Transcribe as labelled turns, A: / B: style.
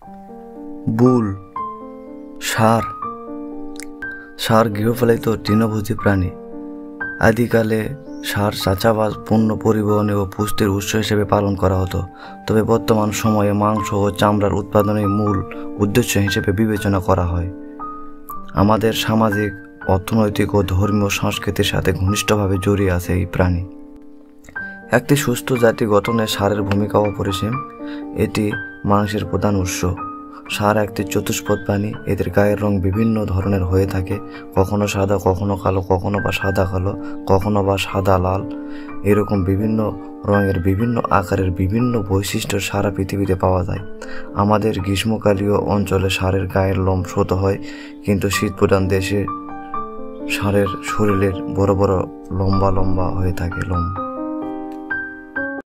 A: বুল, ষাঁড়। ষাঁড় গৃহপালিত তৃণভোজী প্রাণী। আদিকালে ষাঁড় চাষাবাদ, পণ্য পরিবহনে ও পুষ্টির উৎস হিসেবে পালন করা হতো, তবে বর্তমান সময়ে মাংস ও চামড়ার উৎপাদনের মূল উদ্দেশ্য হিসেবে বিবেচনা করা হয়। আমাদের সামাজিক, অর্থনৈতিক ও ধর্মীয় সংস্কৃতির সাথে ঘনিষ্ঠভাবে জড়িয়ে আছে এই প্রাণী। একটি সুস্থ জাতি গঠনে ষাঁড়ের ভূমিকা অপরিসীম। এটি মাংসের প্রধান উৎস। ষাঁড় একটি চতুষ্পদ প্রাণী। এদের গায়ের রং বিভিন্ন ধরনের হয়ে থাকে, কখনো সাদা, কখনো কালো, কখনো বা সাদা কালো, কখনো বা সাদা লাল। এরকম বিভিন্ন রঙের, বিভিন্ন আকারের, বিভিন্ন বৈশিষ্ট্যের সারা পৃথিবীতে পাওয়া যায়। আমাদের গ্রীষ্মকালীয় অঞ্চলে ষাঁড়ের গায়ের লোম ছোট হয়, কিন্তু শীতপ্রধান দেশে ষাঁড়ের শরীরের বড় বড় লম্বা লম্বা হয়ে থাকে লোম।